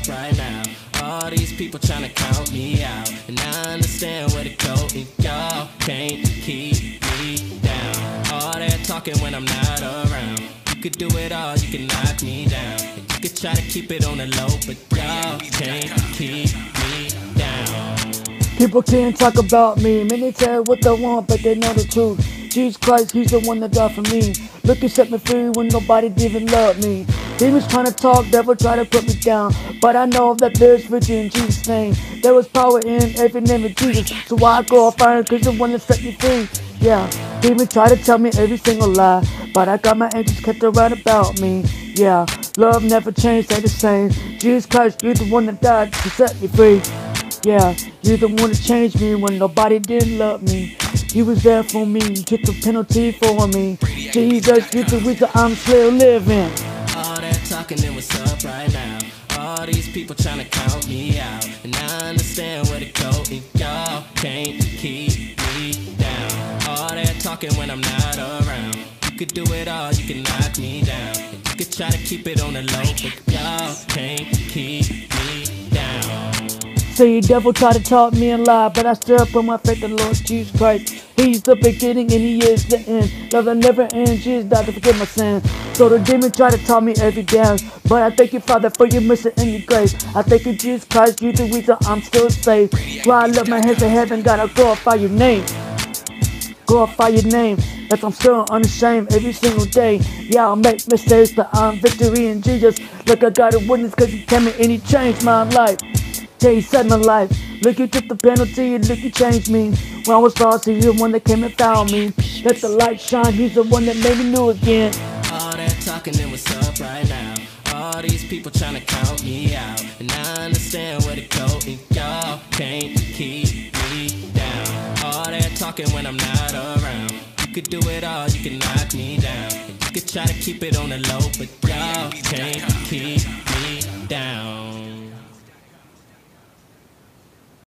up right now. All these people trying to count me out, and I understand where to go, and y'all can't keep me down. All that talking when I'm not around. You could do it all, you can knock me down, and you could try to keep it on the low, but y'all can't keep me down. People can't talk about me, many tell what they want, but they know the truth. Jesus Christ, he's the one that died for me. Look and set me free when nobody even loved me. Demons trying to talk, devil try to put me down, but I know that there's victory in Jesus' name. There was power in every name of Jesus, so why I glorify him, cause the one that set me free. Yeah, demons try to tell me every single lie, but I got my angels kept around about me. Yeah, love never changed, stay the same. Jesus Christ, you're the one that died to set me free. Yeah, you're the one that changed me when nobody did love me. You was there for me, you took the penalty for me. Jesus, you're the reason I'm still living. All that talking and what's up right now. All these people trying to count me out, and I understand where to go, and y'all can't keep me down. All that talking when I'm not around. You could do it all, you can knock me down, and you could try to keep it on the low, but y'all can't keep me down. See, devil try to talk me and lie, but I still put my faith in the Lord Jesus Christ. He's the beginning and he is the end. Love that never ends, Jesus died to forgive my sins. So the demon try to tell me every day, but I thank you, Father, for your mercy and your grace. I thank you, Jesus Christ, you're the reason I'm still safe. Why I lift my hands to heaven, God, I glorify your name. Glorify your name, that I'm still unashamed every single day. Yeah, I'll make mistakes, but I'm victory in Jesus. Look, I got a witness cause he came in and he changed my life. Yeah, he saved my life. Look, you took the penalty and look, you changed me. When I was lost, he's the one that came and found me. Let the light shine, he's the one that made me new again. All that talking and what's up right now. All these people trying to count me out, and I understand where to go, and y'all can't keep me down. All that talking when I'm not around. You could do it all, you can knock me down, and you could try to keep it on the low, but y'all can't keep me down.